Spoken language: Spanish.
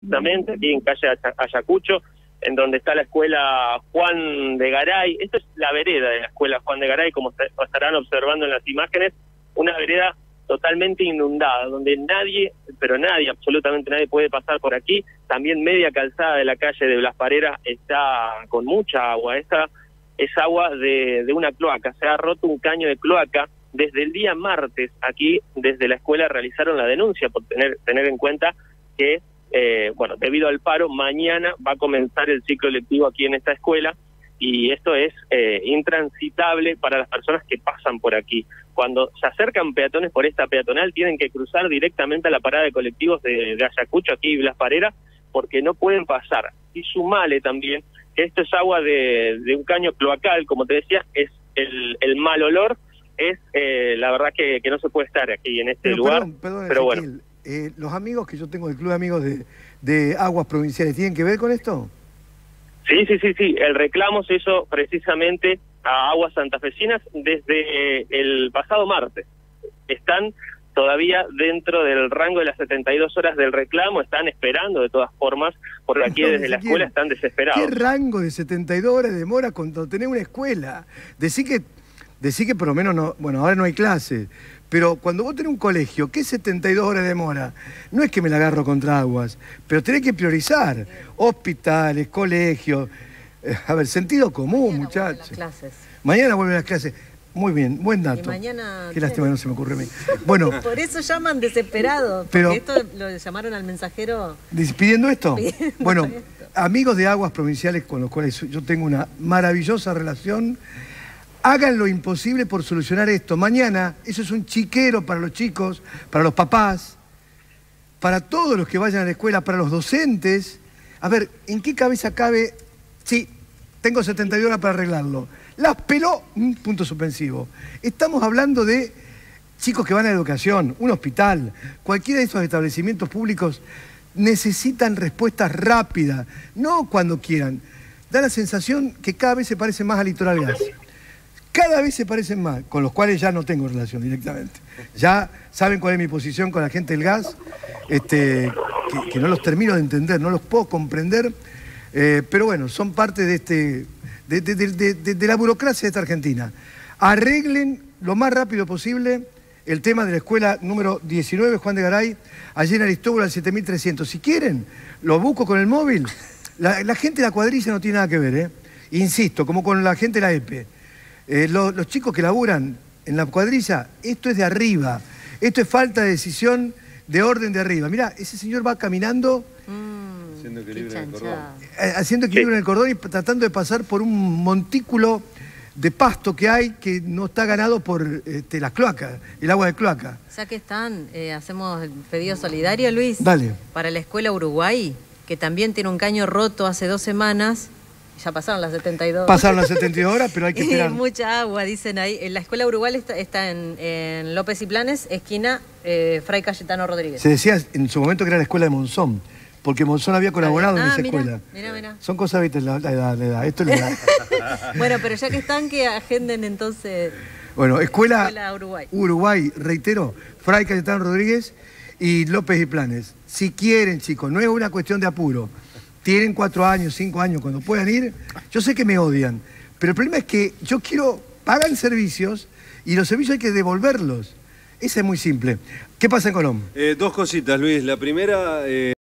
justamente aquí en calle Ayacucho, en donde está la escuela Juan de Garay. Esta es la vereda de la escuela Juan de Garay, como estarán observando en las imágenes, una vereda totalmente inundada, donde nadie, pero nadie, absolutamente nadie puede pasar por aquí. También media calzada de la calle de Blas Parera está con mucha agua. Esta es agua de una cloaca, se ha roto un caño de cloaca. Desde el día martes aquí, desde la escuela realizaron la denuncia por tener en cuenta que, debido al paro, mañana va a comenzar el ciclo lectivo aquí en esta escuela, y esto es intransitable para las personas que pasan por aquí. Cuando se acercan peatones por esta peatonal, tienen que cruzar directamente a la parada de colectivos de Ayacucho, aquí Blas Parera, porque no pueden pasar. Y sumale también que esto es agua de un caño cloacal, como te decía, es el mal olor, es la verdad que no se puede estar aquí en este lugar. Perdón, pero Ezequiel, bueno. Los amigos que yo tengo del Club de Amigos de Aguas Provinciales, ¿tienen que ver con esto? Sí. El reclamo se hizo precisamente a Aguas Santafesinas desde el pasado martes. Están todavía dentro del rango de las 72 horas del reclamo, están esperando de todas formas, porque aquí desde la escuela están desesperados. ¿Qué rango de 72 horas de demora cuando tenés una escuela? Decí que por lo menos no, bueno, ahora no hay clase, pero cuando vos tenés un colegio, ¿qué 72 horas de demora? No es que me la agarro contra Aguas, pero tenés que priorizar hospitales, colegios. A ver, sentido común, muchachos. Mañana vuelven las clases. Muy bien, buen dato. Y mañana... Qué lástima, no se me ocurre a mí. Bueno, por eso llaman desesperados, pero esto lo llamaron al mensajero... ¿Pidiendo esto? Pidiendo bueno, esto. Amigos de Aguas Provinciales con los cuales yo tengo una maravillosa relación, hagan lo imposible por solucionar esto. Mañana, eso es un chiquero para los chicos, para los papás, para todos los que vayan a la escuela, para los docentes. A ver, ¿en qué cabeza cabe? Sí, tengo 72 horas para arreglarlo. Las peló, punto suspensivo. Estamos hablando de chicos que van a educación, un hospital, cualquiera de esos establecimientos públicos necesitan respuestas rápidas, no cuando quieran. Da la sensación que cada vez se parece más a Litoral Gas. Cada vez se parecen más, con los cuales ya no tengo relación directamente. Ya saben cuál es mi posición con la gente del gas, que no los termino de entender, no los puedo comprender, pero bueno, son parte de la burocracia de esta Argentina. Arreglen lo más rápido posible el tema de la escuela número 19, Juan de Garay, allí en Aristóbulo al 7300. Si quieren, lo busco con el móvil. La gente de la cuadrilla no tiene nada que ver, ¿eh? Insisto, como con la gente de la EPE. Los chicos que laburan en la cuadrilla, esto es de arriba. Esto es falta de decisión, de orden de arriba. Mirá, ese señor va caminando... Haciendo equilibrio en el cordón. Haciendo equilibrio en el cordón y tratando de pasar por un montículo de pasto que hay que no está ganado por las cloacas, el agua de cloaca. Ya que están, hacemos el pedido solidario, Luis. Dale. Para la escuela Uruguay, que también tiene un caño roto hace 2 semanas. Ya pasaron las 72. Pasaron las 72 horas, pero hay que esperar. Mucha agua, dicen ahí. La escuela Uruguay está en López y Planes, esquina Fray Cayetano Rodríguez. Se decía en su momento que era la escuela de Monzón, porque Monzón había colaborado en esa escuela. Mira. Son cosas, viste, la edad. Esto es la edad. Bueno, pero ya que están, que agenden entonces... Bueno, escuela Uruguay. Uruguay, reitero, Fray Cayetano Rodríguez y López y Planes. Si quieren, chicos, no es una cuestión de apuro. Tienen 4 años, 5 años, cuando puedan ir. Yo sé que me odian, pero el problema es que yo quiero pagar servicios y los servicios hay que devolverlos. Esa es muy simple. ¿Qué pasa en Colón? 2 cositas, Luis. La primera...